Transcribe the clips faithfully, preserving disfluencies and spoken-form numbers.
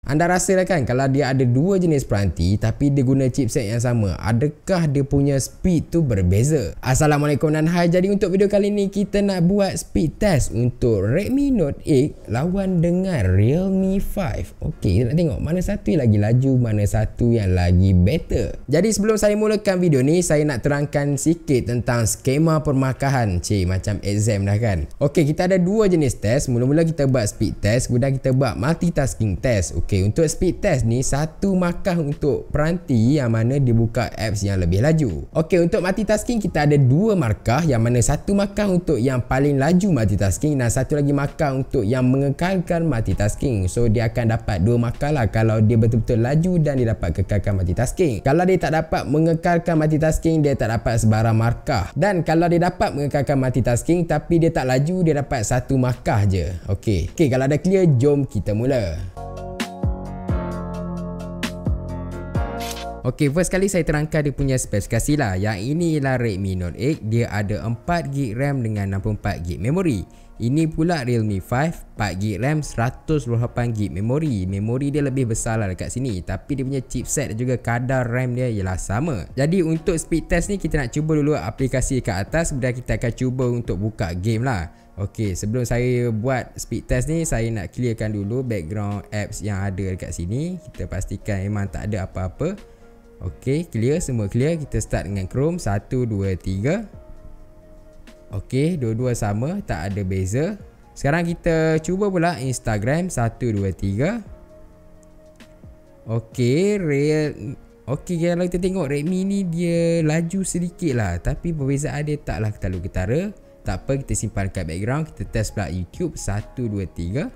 Anda rasalah kan kalau dia ada dua jenis peranti tapi dia guna chipset yang sama, adakah dia punya speed tu berbeza? Assalamualaikum dan hai. Jadi untuk video kali ni kita nak buat speed test untuk Redmi Note eight lawan dengan Realme five. Okey, kita nak tengok mana satu yang lagi laju, mana satu yang lagi better. Jadi sebelum saya mulakan video ni, saya nak terangkan sikit tentang skema permarkahan. Cik, macam exam dah kan. Okey, kita ada dua jenis test. Mula-mula kita buat speed test, kemudian kita buat multitasking test. Okey, Okay, untuk speed test ni satu markah untuk peranti yang mana dia buka apps yang lebih laju. Okey, untuk multitasking kita ada dua markah, yang mana satu markah untuk yang paling laju multitasking dan satu lagi markah untuk yang mengekalkan multitasking. So dia akan dapat dua markah lah kalau dia betul-betul laju dan dia dapat kekalkan multitasking. Kalau dia tak dapat mengekalkan multitasking, dia tak dapat sebarang markah. Dan kalau dia dapat mengekalkan multitasking tapi dia tak laju, dia dapat satu markah je. Okey. Okey, kalau dah clear, jom kita mula. Okey, first kali saya terangkan dia punya spesifikasi lah. Yang ini ialah Redmi Note eight. Dia ada empat gig RAM dengan enam puluh empat gig memori. Ini pula Realme five, empat gig RAM, seratus dua puluh lapan gig memori. Memori dia lebih besar lah dekat sini, tapi dia punya chipset dan juga kadar RAM dia ialah sama. Jadi untuk speed test ni kita nak cuba dulu aplikasi kat atas, kemudian kita akan cuba untuk buka game lah. Okey, sebelum saya buat speed test ni, saya nak clearkan dulu background apps yang ada dekat sini. Kita pastikan memang tak ada apa-apa. Okey, clear, semua clear. Kita start dengan Chrome, satu, dua, tiga. Okey, dua-dua sama, tak ada beza. Sekarang kita cuba pula Instagram, satu, dua, tiga. Okey, real. Okey, kalau kita tengok Redmi ni dia laju sedikit lah, tapi perbezaan dia taklah terlalu ketara. Tak apa, kita simpan kat background. Kita test pula YouTube, satu, dua, tiga.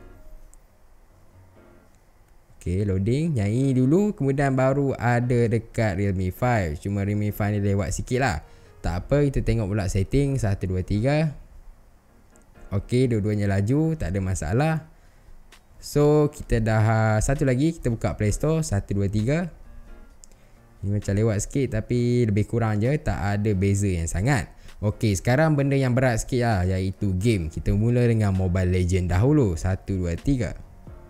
Okay, loading, nyanyi dulu, kemudian baru ada dekat Realme five. Cuma Realme five ni lewat sikit lah. Tak apa, kita tengok pula setting, satu, dua, tiga. Okay, dua-duanya laju, tak ada masalah. So, kita dah, satu lagi, kita buka Play Store, satu, dua, tiga. Ini macam lewat sikit tapi lebih kurang je, tak ada beza yang sangat. Okay, sekarang benda yang berat sikit lah, iaitu game. Kita mula dengan Mobile Legends dahulu, satu, dua, tiga.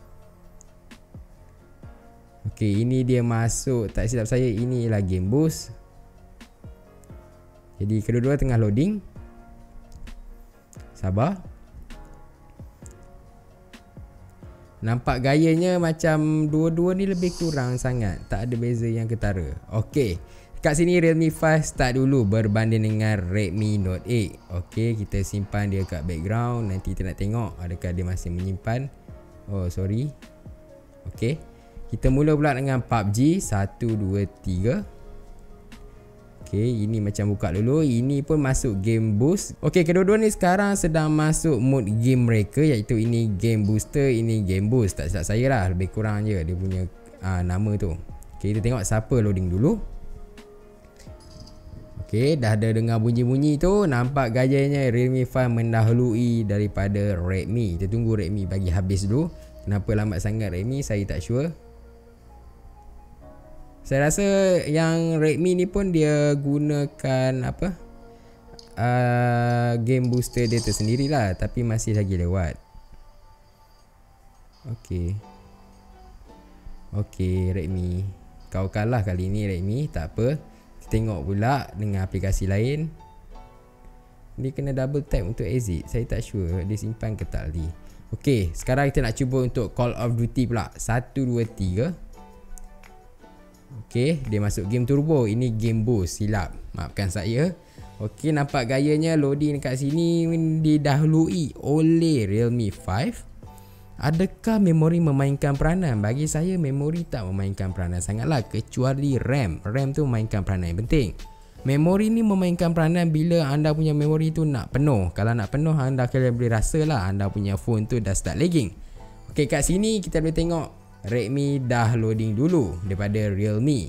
Okey, ini dia masuk, tak silap saya ini ialah game boost. Jadi kedua-dua tengah loading. Sabar. Nampak gayanya macam dua-dua ni lebih kurang sangat, tak ada beza yang ketara. Okey, kat sini Realme five start dulu berbanding dengan Redmi Note eight. Okey, kita simpan dia kat background. Nanti kita nak tengok adakah dia masih menyimpan. Oh, sorry. Okey, kita mula pula dengan P U B G, satu, dua, tiga. Okey, ini macam buka dulu. Ini pun masuk game boost. Okey, kedua-dua ni sekarang sedang masuk mode game mereka, iaitu ini game booster, ini game boost. Tak silap saya lah, lebih kurang je dia punya aa, nama tu. Okey, kita tengok siapa loading dulu. Okey, dah ada dengar bunyi-bunyi tu. Nampak gayanya Realme five mendahului daripada Redmi. Kita tunggu Redmi bagi habis dulu. Kenapa lambat sangat Redmi, saya tak sure. Saya rasa yang Redmi ni pun dia gunakan apa uh, game booster dia tersendirilah, tapi masih lagi lewat. Okey. Okey, Redmi. Kau kalah kali ni Redmi, tak apa. Kita tengok pula dengan aplikasi lain. Dia kena double tap untuk exit. Saya tak sure dia simpan ke tak tadi. Okey, sekarang kita nak cuba untuk Call of Duty pula. satu, dua, tiga. Okey, dia masuk game turbo. Ini game boost, silap, maafkan saya. Okey, nampak gayanya loading dekat sini didahului oleh Realme five. Adakah memori memainkan peranan? Bagi saya memori tak memainkan peranan sangatlah, kecuali RAM. RAM tu memainkan peranan yang penting. Memori ni memainkan peranan bila anda punya memori tu nak penuh. Kalau nak penuh, anda akan boleh rasalah anda punya phone tu dah start lagging. Okey, kat sini kita boleh tengok Redmi dah loading dulu daripada Realme.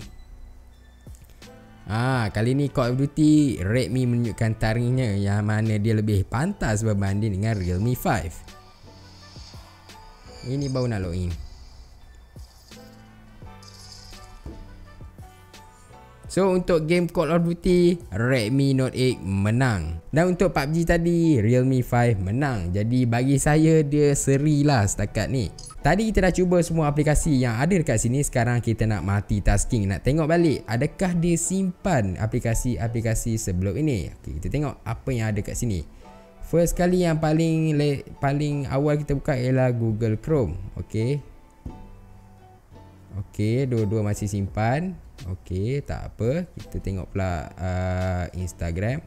Ah, kali ni Call of Duty Redmi menunjukkan taringnya yang mana dia lebih pantas berbanding dengan Realme five. Ini baru nak login. So untuk game Call of Duty, Redmi Note eight menang. Dan untuk P U B G tadi, Realme five menang. Jadi bagi saya dia seri lah setakat ni. Tadi kita dah cuba semua aplikasi yang ada dekat sini. Sekarang kita nak multitasking, nak tengok balik adakah dia simpan aplikasi-aplikasi sebelum ini. Okay, kita tengok apa yang ada kat sini. First kali yang paling paling awal kita buka ialah Google Chrome. Okay. Okay, dua-dua masih simpan. Okay, tak apa. Kita tengok pula uh, Instagram.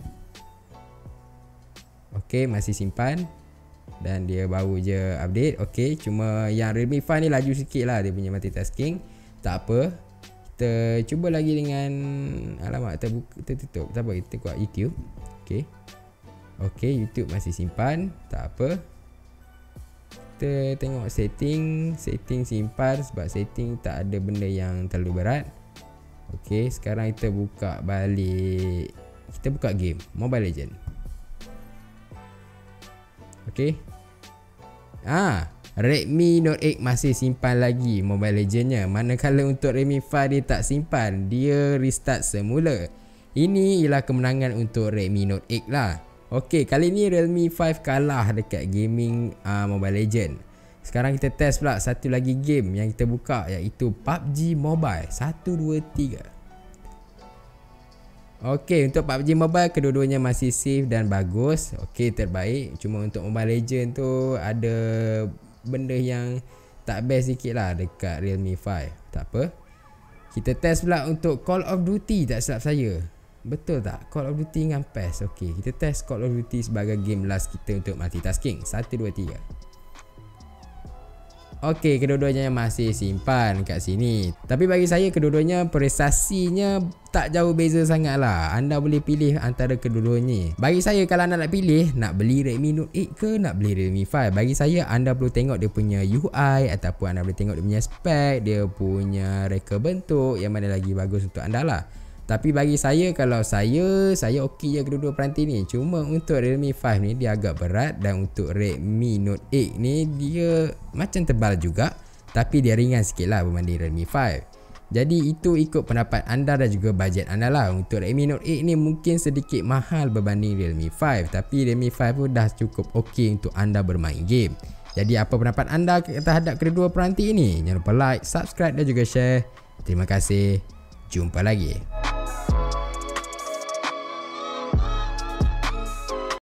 Okay, masih simpan. Dan dia baru je update. Okay, cuma yang Realme five ni laju sikit lah dia punya multitasking. Tak apa. Kita cuba lagi dengan, alamak, kita, buka, kita tutup. Tak apa, kita buat YouTube. Okay. Okay, YouTube masih simpan. Tak apa. Kita tengok setting. Setting simpan sebab setting tak ada benda yang terlalu berat. Ok, sekarang kita buka balik. Kita buka game Mobile Legend. Ok. Ah, Redmi Note eight masih simpan lagi Mobile Legendnya. Manakala untuk Realme five dia tak simpan, dia restart semula. Ini ialah kemenangan untuk Redmi Note eight lah. Ok, kali ni Realme five kalah dekat gaming uh, Mobile Legend. Sekarang kita test pula satu lagi game yang kita buka, iaitu P U B G Mobile. Satu, dua, tiga. Ok, untuk P U B G Mobile kedua-duanya masih safe dan bagus. Ok, terbaik. Cuma untuk Mobile Legend tu ada benda yang tak best sikit lah dekat Realme five. Tak apa. Kita test pula untuk Call of Duty, tak silap saya. Betul tak? Call of Duty dengan P E S. Ok, kita test Call of Duty sebagai game last kita untuk multitasking. Satu, dua, tiga. Ok, kedua-duanya masih simpan kat sini. Tapi bagi saya kedua-duanya prestasinya tak jauh beza sangat lah. Anda boleh pilih antara kedua-duanya. Bagi saya kalau anda nak pilih, nak beli Redmi Note eight ke nak beli Realme five, bagi saya anda perlu tengok dia punya U I ataupun anda boleh tengok dia punya spek, dia punya reka bentuk, yang mana lagi bagus untuk anda lah. Tapi bagi saya, kalau saya, saya okey je kedua-dua peranti ni. Cuma untuk Realme five ni dia agak berat. Dan untuk Redmi Note eight ni dia macam tebal juga, tapi dia ringan sikit lah berbanding Realme five. Jadi itu ikut pendapat anda dan juga bajet anda lah. Untuk Redmi Note eight ni mungkin sedikit mahal berbanding Realme five, tapi Realme five pun dah cukup okey untuk anda bermain game. Jadi apa pendapat anda terhadap kedua peranti ini? Jangan lupa like, subscribe dan juga share. Terima kasih. Jumpa lagi.